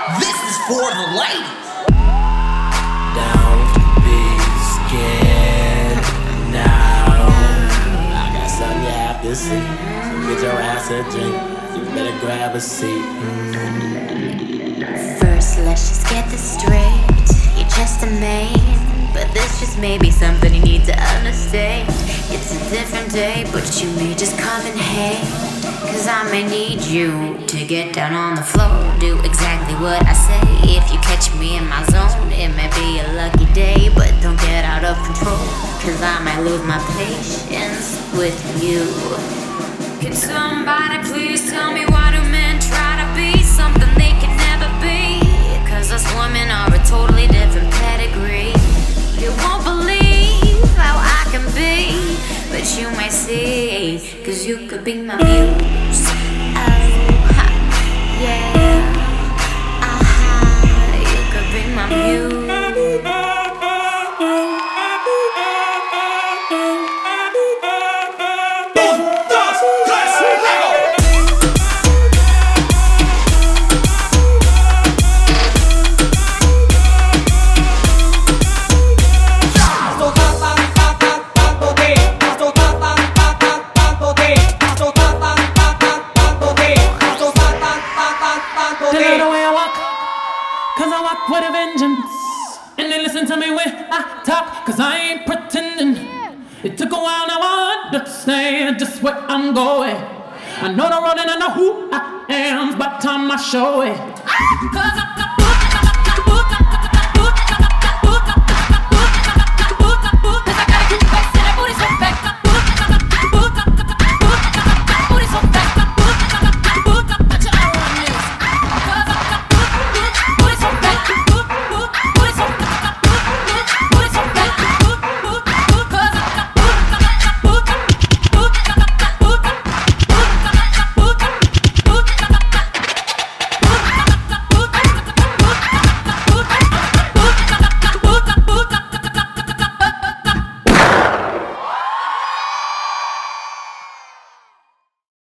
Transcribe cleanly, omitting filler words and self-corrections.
This is for the ladies. Don't be scared now. I got something you have to see. So get your ass a drink. You better grab a seat. First, let's just get this straight. You're just a man, but this just may be something you need to understand. It's a different day, but you may just come in handy. Cause I may need you to get down on the floor. Do exactly what I say. If you catch me in my zone, it may be a lucky day, but don't get out of control, cause I might lose my patience with you. Can somebody please tell me why do men try to be something they can never be? Cause us women are a totally different pedigree. You won't believe how I can be, but you may see, cause you could be my muse. Oh, ha, yeah. Aha, you could be my muse. Cause I walk with a vengeance, and they listen to me when I talk, cause I ain't pretending. It took a while, now I understand just where I'm going. I know the road and I know who I am, it's about time I show it. Cause I